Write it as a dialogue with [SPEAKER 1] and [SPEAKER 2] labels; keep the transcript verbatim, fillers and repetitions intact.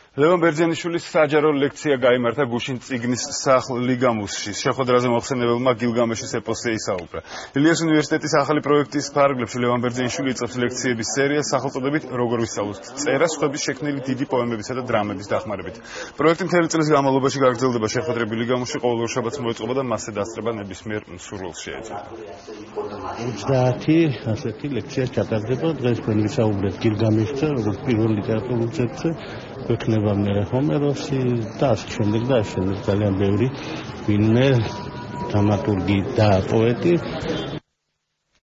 [SPEAKER 1] ლევან ბერძენიშვილის საჯარო ლექცია გაიმართა გუშინ წიგნის სახლ ლიგამუსში. შეხვედრაზე მოხსენებელმა გილგამეშის ეპოსზე ისაუბრა. ილიას უნივერსიტეტის ახალი პროექტის ფარგლებში ლევან ბერძენიშვილი იწყებს ლექციების სერიას სახელწოდებით „როგორ ვისწავლოთ წერა სხვების შექმნილი დიდი პოემებისა და დრამების დახმარებით“. პროექტი მთელი წლის განმავლობაში გაგრძელდება. შეხვედრები ლიგამუსში ყოველ ორ შაბათს მოეწყობა და მასზე დასწრება ნებისმიერ მსურველს შეეძლება.
[SPEAKER 2] ოცდაათი ასეთი ლექცია ჩატარდება. დღეს თქვენ ვისაუბრეთ გილგამეშზე, როგორც პირველ ლიტერატურულ ძეგლზე. გვექნება მერე ჰომეროსი და ასე შემდეგ და ასე შემდეგ ძალიან ბევრი ვინმე დრამატურგი და პოეტი